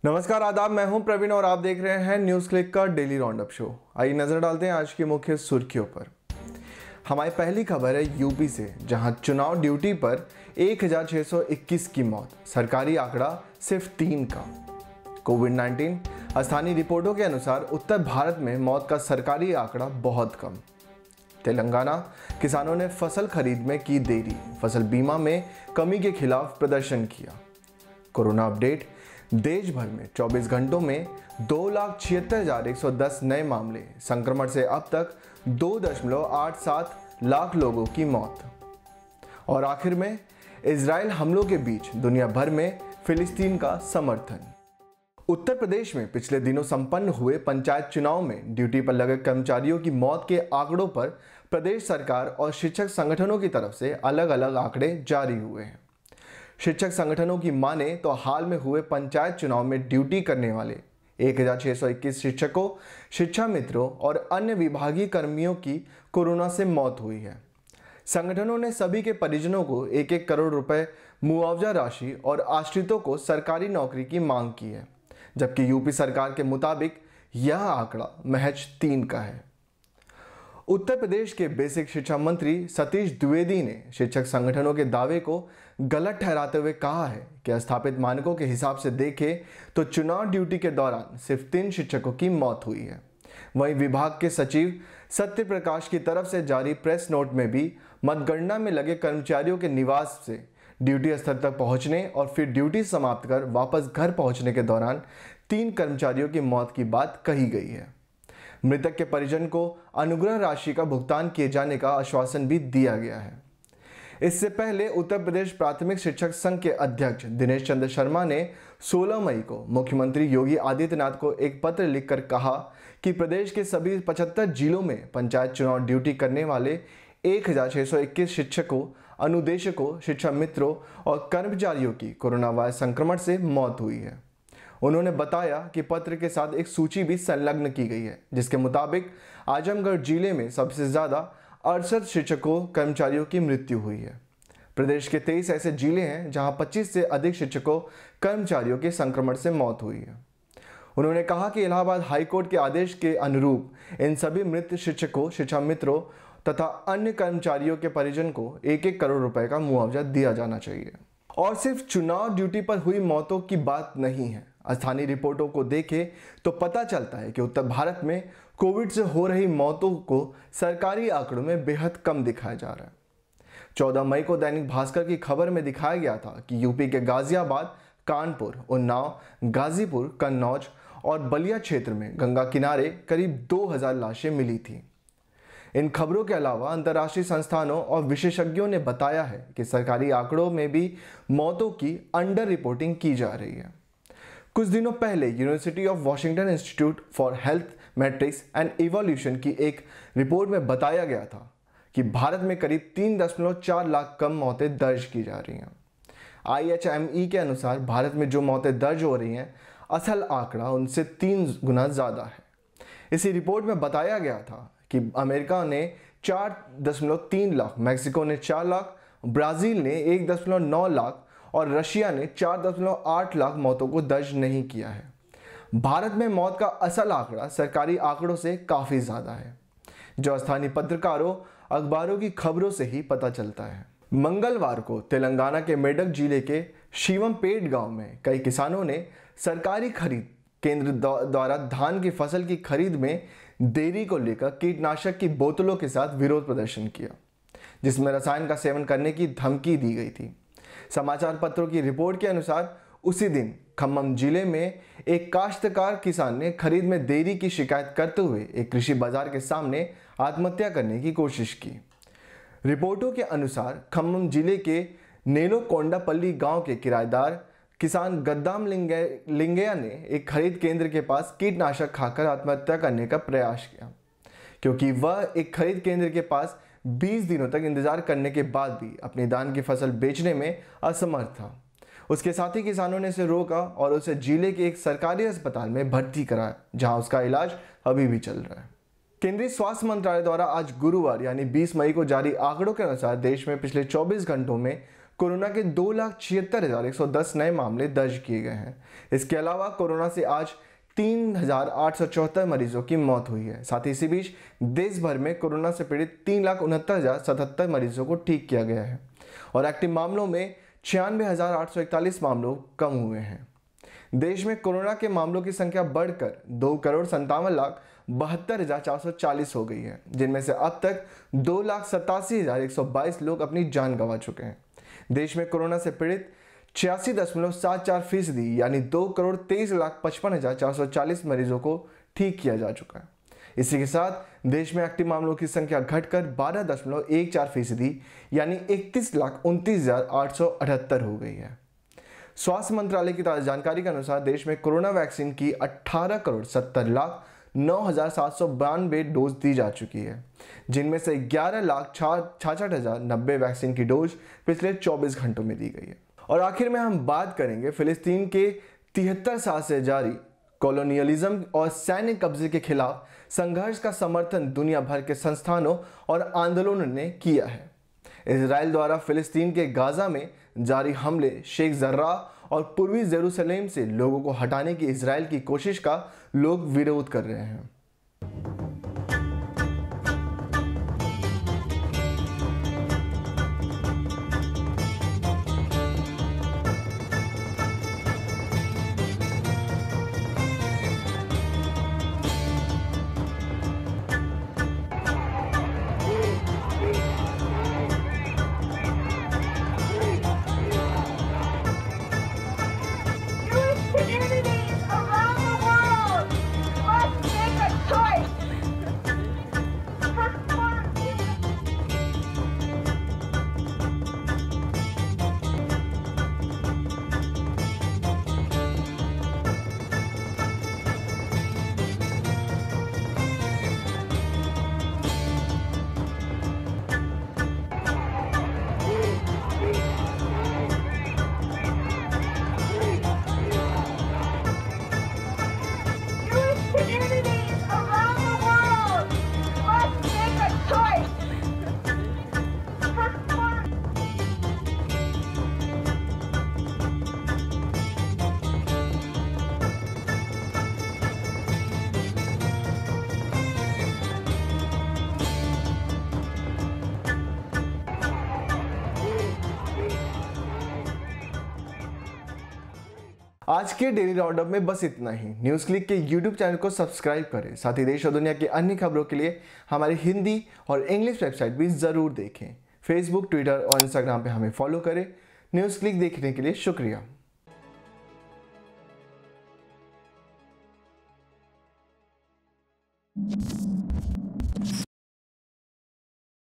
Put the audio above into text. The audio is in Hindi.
नमस्कार, आदाब। मैं हूं प्रवीण और आप देख रहे हैं न्यूज क्लिक का डेली राउंडअप शो। आइए नजर डालते हैं आज की मुख्य सुर्खियों पर। हमारी पहली खबर है यूपी से, जहां चुनाव ड्यूटी पर 1621 की मौत, सरकारी आंकड़ा सिर्फ 3 का। कोविड-19 स्थानीय रिपोर्टों के अनुसार उत्तर भारत में मौत का सरकारी आंकड़ा बहुत कम। तेलंगाना किसानों ने फसल खरीद में की देरी, फसल बीमा में कमी के खिलाफ प्रदर्शन किया। कोरोना अपडेट, देश भर में 24 घंटों में 2,76,110 नए मामले, संक्रमण से अब तक 2.87 लाख लोगों की मौत। और आखिर में इजराइल हमलों के बीच दुनिया भर में फिलिस्तीन का समर्थन। उत्तर प्रदेश में पिछले दिनों संपन्न हुए पंचायत चुनाव में ड्यूटी पर लगे कर्मचारियों की मौत के आंकड़ों पर प्रदेश सरकार और शिक्षक संगठनों की तरफ से अलग अलग आंकड़े जारी हुए हैं। शिक्षक संगठनों की माने तो हाल में हुए पंचायत चुनाव में ड्यूटी करने वाले 1621 शिक्षकों, शिक्षा मित्रों और अन्य विभागीय कर्मियों की कोरोना से मौत हुई है। संगठनों ने सभी के परिजनों को 1-1 करोड़ रुपए मुआवजा राशि और आश्रितों को सरकारी नौकरी की मांग की है, जबकि यूपी सरकार के मुताबिक यह आंकड़ा महज 3 का है। उत्तर प्रदेश के बेसिक शिक्षा मंत्री सतीश द्विवेदी ने शिक्षक संगठनों के दावे को गलत ठहराते हुए कहा है कि स्थापित मानकों के हिसाब से देखें तो चुनाव ड्यूटी के दौरान सिर्फ 3 शिक्षकों की मौत हुई है। वहीं विभाग के सचिव सत्य प्रकाश की तरफ से जारी प्रेस नोट में भी मतगणना में लगे कर्मचारियों के निवास से ड्यूटी स्थल तक पहुंचने और फिर ड्यूटी समाप्त कर वापस घर पहुंचने के दौरान 3 कर्मचारियों की मौत की बात कही गई है। मृतक के परिजन को अनुग्रह राशि का भुगतान किए जाने का आश्वासन भी दिया गया है। इससे पहले उत्तर प्रदेश प्राथमिक शिक्षक संघ के अध्यक्ष दिनेश चंद्र शर्मा ने 16 मई को मुख्यमंत्री योगी आदित्यनाथ को एक पत्र लिखकर कहा कि प्रदेश के सभी 75 जिलों में पंचायत चुनाव ड्यूटी करने वाले 1621 शिक्षकों, अनुदेशकों, शिक्षा मित्रों और कर्मचारियों की कोरोना वायरस संक्रमण से मौत हुई है। उन्होंने बताया कि पत्र के साथ एक सूची भी संलग्न की गई है, जिसके मुताबिक आजमगढ़ जिले में सबसे ज्यादा 68 शिक्षकों, कर्मचारियों की मृत्यु हुई है। प्रदेश के 23 ऐसे जिले हैं जहां 25 से अधिक शिक्षकों, कर्मचारियों के संक्रमण से मौत हुई है। उन्होंने कहा कि इलाहाबाद हाईकोर्ट के आदेश के अनुरूप इन सभी मृत शिक्षकों, शिक्षा मित्रों तथा अन्य कर्मचारियों के परिजन को 1-1 करोड़ रुपए का मुआवजा दिया जाना चाहिए। और सिर्फ चुनाव ड्यूटी पर हुई मौतों की बात नहीं है। स्थानीय रिपोर्टों को देखें तो पता चलता है कि उत्तर भारत में कोविड से हो रही मौतों को सरकारी आंकड़ों में बेहद कम दिखाया जा रहा है। 14 मई को दैनिक भास्कर की खबर में दिखाया गया था कि यूपी के गाजियाबाद, कानपुर, उन्नाव, गाजीपुर, कन्नौज और बलिया क्षेत्र में गंगा किनारे करीब 2000 लाशें मिली थी। इन खबरों के अलावा अंतर्राष्ट्रीय संस्थानों और विशेषज्ञों ने बताया है कि सरकारी आंकड़ों में भी मौतों की अंडर रिपोर्टिंग की जा रही है। कुछ दिनों पहले university of Washington institute for health metrics and evolution की एक रिपोर्ट में बताया गया था कि भारत में करीब 3.4 लाख कम मौतें दर्ज की जा रही हैं। IHME के अनुसार भारत में जो मौतें दर्ज हो रही हैं, असल आंकड़ा उनसे 3 गुना ज़्यादा है। इसी रिपोर्ट में बताया गया था कि अमेरिका ने 4.3 लाख, मैक्सिको ने 4 लाख, ब्राज़ील ने 1.9 लाख और रशिया ने 4.8 लाख मौतों को दर्ज नहीं किया है। भारत में मौत का असल आंकड़ा सरकारी आंकड़ों से काफ़ी ज़्यादा है, जो स्थानीय पत्रकारों, अखबारों की खबरों से ही पता चलता है। मंगलवार को तेलंगाना के मेडक जिले के शिवमपेट गांव में कई किसानों ने सरकारी खरीद केंद्र द्वारा धान की फसल की खरीद में देरी को लेकर कीटनाशक की बोतलों के साथ विरोध प्रदर्शन किया, जिसमें रसायन का सेवन करने की धमकी दी गई थी। समाचार पत्रों की रिपोर्ट के अनुसार उसी दिन खम्मम जिले में एक काश्तकार किसान ने खरीद में देरी की शिकायत करते हुए एक कृषि बाजार के सामने आत्महत्या करने की कोशिश की। रिपोर्टों के अनुसार खम्मम जिले के नेलोकोंडापल्ली गांव के किराएदार किसान गद्दाम लिंगैया ने एक खरीद केंद्र के पास कीटनाशक खाकर आत्महत्या करने का प्रयास किया, क्योंकि वह एक खरीद केंद्र के पास 20 दिनों तक इंतजार करने के बाद भी अपनी धान की फसल बेचने में असमर्थ था। उसके साथी किसानों ने उसे रोका और उसे जिले के एक सरकारी अस्पताल में भर्ती कराया, जहां उसका इलाज अभी भी चल रहा है। केंद्रीय स्वास्थ्य मंत्रालय द्वारा आज गुरुवार यानी 20 मई को जारी आंकड़ों के अनुसार देश में पिछले 24 घंटों में कोरोना के 2,76,110 नए मामले दर्ज किए गए हैं। इसके अलावा कोरोना से आज 3,874 मरीजों की मौत हुई है। साथ ही इसी बीच देश भर में कोरोना से पीड़ित 3,69,077 मरीजों को ठीक किया गया है और एक्टिव मामलों में 96,841 मामलों कम हुए हैं। देश में कोरोना के मामलों की संख्या बढ़कर 2,57,72,440 हो गई है, जिनमें से अब तक 2,87,122 लोग अपनी जान गंवा चुके हैं। देश में कोरोना से पीड़ित 86.74% यानी 2,23,55,440 मरीजों को ठीक किया जा चुका है। इसी के साथ देश में एक्टिव मामलों की संख्या घटकर 12.14% यानी 31,29,878 हो गई है। स्वास्थ्य मंत्रालय की ताजा जानकारी के अनुसार देश में कोरोना वैक्सीन की 18,70,09,792 डोज दी जा चुकी है, जिनमें से 11,66,090 वैक्सीन की डोज पिछले 24 घंटों में दी गई है। और आखिर में हम बात करेंगे फिलिस्तीन के 73 साल से जारी कॉलोनियलिज्म और सैन्य कब्जे के खिलाफ संघर्ष का समर्थन दुनिया भर के संस्थानों और आंदोलनों ने किया है। इजराइल द्वारा फिलिस्तीन के गाजा में जारी हमले, शेख जर्राह और पूर्वी जेरूसलेम से लोगों को हटाने की इजराइल की कोशिश का लोग विरोध कर रहे हैं। आज के डेली राउंडअप में बस इतना ही। न्यूज़ क्लिक के यूट्यूब चैनल को सब्सक्राइब करें। साथ ही देश और दुनिया की अन्य खबरों के लिए हमारी हिंदी और इंग्लिश वेबसाइट भी ज़रूर देखें। फेसबुक, ट्विटर और इंस्टाग्राम पे हमें फॉलो करें। न्यूज़ क्लिक देखने के लिए शुक्रिया।